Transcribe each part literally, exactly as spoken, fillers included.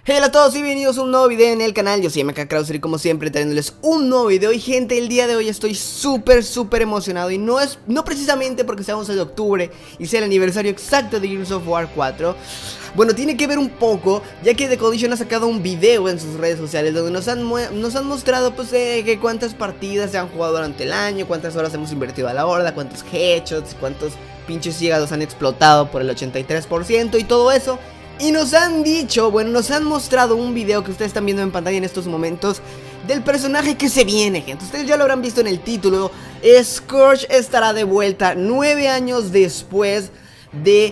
Hola a todos y bienvenidos a un nuevo video en el canal. Yo soy M K Krauser y como siempre trayéndoles un nuevo video. Y gente, el día de hoy estoy súper súper emocionado. Y no es no precisamente porque estamos en octubre y sea el aniversario exacto de Gears of War cuatro. Bueno, tiene que ver un poco, ya que The Coalition ha sacado un video en sus redes sociales donde nos han, nos han mostrado pues eh, que cuántas partidas se han jugado durante el año, cuántas horas hemos invertido a la horda, cuántos headshots, cuántos pinches hígados han explotado por el ochenta y tres por ciento y todo eso. Y nos han dicho, bueno, nos han mostrado un video que ustedes están viendo en pantalla en estos momentos del personaje que se viene, gente. Ustedes ya lo habrán visto en el título. Scourge estará de vuelta nueve años después de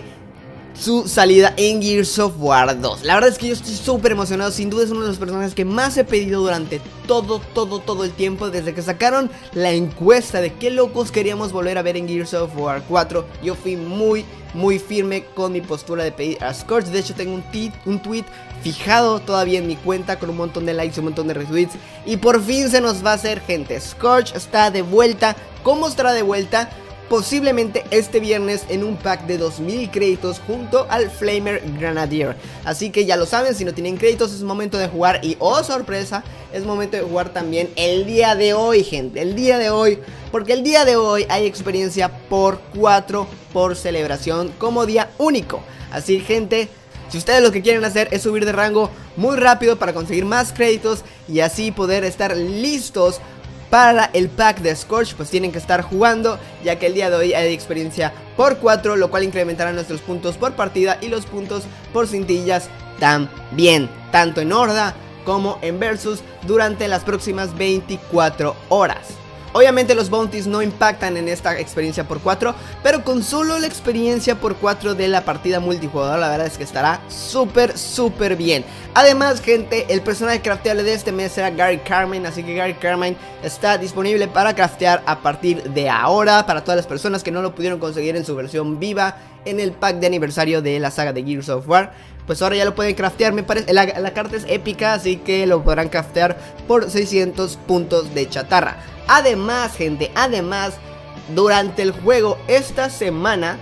su salida en Gears of War dos. La verdad es que yo estoy súper emocionado. Sin duda es uno de los personajes que más he pedido durante todo, todo, todo el tiempo. Desde que sacaron la encuesta de qué locos queríamos volver a ver en Gears of War cuatro, yo fui muy, muy firme con mi postura de pedir a Scourge. De hecho tengo un, un tweet fijado todavía en mi cuenta con un montón de likes y un montón de retweets. Y por fin se nos va a hacer, gente. Scourge está de vuelta. ¿Cómo estará de vuelta? Posiblemente este viernes en un pack de dos mil créditos junto al Flamer Grenadier. Así que ya lo saben, si no tienen créditos es momento de jugar. Y oh sorpresa, es momento de jugar también el día de hoy, gente. El día de hoy, porque el día de hoy hay experiencia por cuatro por celebración como día único. Así, gente, si ustedes lo que quieren hacer es subir de rango muy rápido para conseguir más créditos y así poder estar listos para el pack de Scourge, pues tienen que estar jugando, ya que el día de hoy hay experiencia por cuatro, lo cual incrementará nuestros puntos por partida y los puntos por cintillas también, tanto en horda como en versus durante las próximas veinticuatro horas. Obviamente los bounties no impactan en esta experiencia por cuatro, pero con solo la experiencia por cuatro de la partida multijugador, la verdad es que estará súper, súper bien. Además, gente, el personaje crafteable de este mes será Gary Carmine, así que Gary Carmine está disponible para craftear a partir de ahora, para todas las personas que no lo pudieron conseguir en su versión viva en el pack de aniversario de la saga de Gears of War. Pues ahora ya lo pueden craftear, me parece, la, la carta es épica, así que lo podrán craftear por seiscientos puntos de chatarra. Además, gente, además, durante el juego esta semana,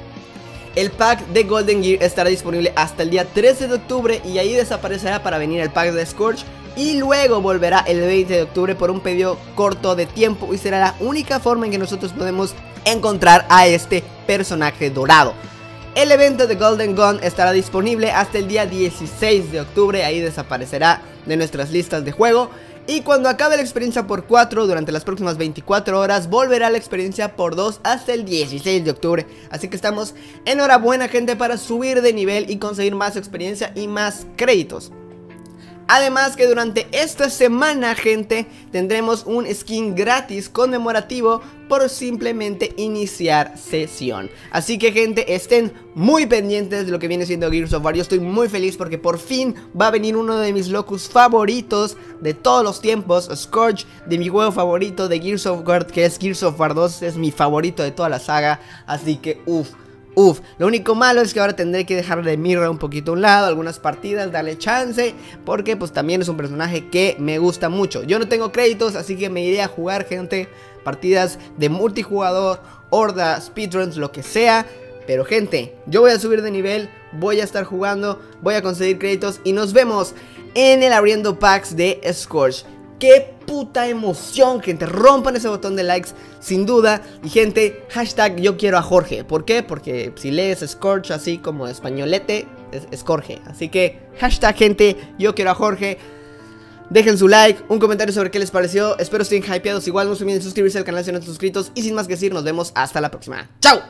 el pack de Golden Gear estará disponible hasta el día trece de octubre y ahí desaparecerá para venir el pack de Scourge. Y luego volverá el veinte de octubre por un periodo corto de tiempo y será la única forma en que nosotros podemos encontrar a este personaje dorado. El evento de Golden Gun estará disponible hasta el día dieciséis de octubre, ahí desaparecerá de nuestras listas de juego. Y cuando acabe la experiencia por cuatro, durante las próximas veinticuatro horas, volverá la experiencia por dos hasta el dieciséis de octubre. Así que estamos enhorabuena, gente, para subir de nivel y conseguir más experiencia y más créditos. Además que durante esta semana, gente, tendremos un skin gratis conmemorativo por simplemente iniciar sesión. Así que, gente, estén muy pendientes de lo que viene siendo Gears of War. Yo estoy muy feliz porque por fin va a venir uno de mis locus favoritos de todos los tiempos, Scourge, de mi juego favorito de Gears of War, que es Gears of War dos. Es mi favorito de toda la saga, así que uff. Uf, lo único malo es que ahora tendré que dejar de Mirra un poquito a un lado, algunas partidas, darle chance, porque pues también es un personaje que me gusta mucho. Yo no tengo créditos, así que me iré a jugar, gente, partidas de multijugador, horda, speedruns, lo que sea. Pero, gente, yo voy a subir de nivel, voy a estar jugando, voy a conseguir créditos y nos vemos en el abriendo packs de Scourge. ¡Qué puta emoción, gente! Rompan ese botón de likes, sin duda. Y, gente, hashtag yo quiero a Jorge. ¿Por qué? Porque si lees Scourge así como españolete, es Scourge. Así que, hashtag, gente, yo quiero a Jorge. Dejen su like, un comentario sobre qué les pareció. Espero estén hypeados. Igual no se olviden suscribirse al canal si no están suscritos. Y sin más que decir, nos vemos hasta la próxima. ¡Chao!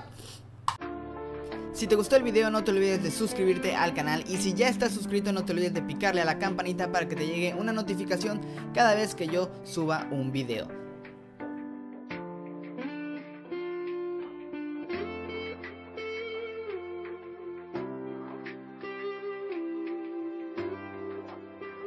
Si te gustó el video, no te olvides de suscribirte al canal, y si ya estás suscrito no te olvides de picarle a la campanita para que te llegue una notificación cada vez que yo suba un video.